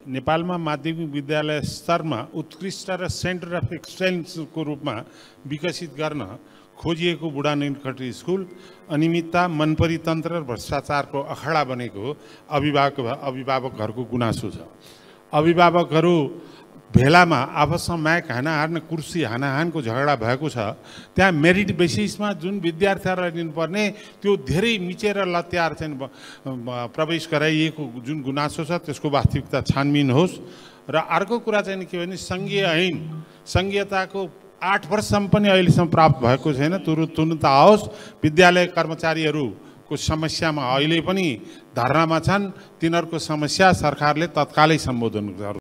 नेपालमा माध्यमिक विद्यालय स्तरमा उत्कृष्ट र सेन्टर अफ एक्सलेन्सको रूपमा विकसित गर्न खोजिएको बुढा नीलकण्ठी स्कुल अनियमितता, मनपरितन्त्र र भ्रष्टाचारको अखडा बनेको अभिभावकहरूको गुनासो छ। अभिभावकहरू भेलामा आपसमा म्याक हानाहान, कुर्सी हानाहानको झगडा भएको छ। त्यहाँ मेरिट बेसिसमा जुन विद्यार्थीहरूलाई दिनुपर्ने त्यो धेरै मिचेर लत्यार चाहिँ प्रवेश गराइएको जुन गुनासो छ त्यसको वास्तविकता छानबिन होस्। र अर्को कुरा चाहिँ के भने सङ्घीय ऐन, सङ्घीयताको 8 वर्षसम्म पनि अहिलेसम्म प्राप्त भएको छैन। तुरुन्त आओस्। विद्यालय कर्मचारीहरूको समस्यामा अहिले पनि धरनामा छन्। तिनीहरूको समस्या सरकारले तत्कालै सम्बोधन गर्नु।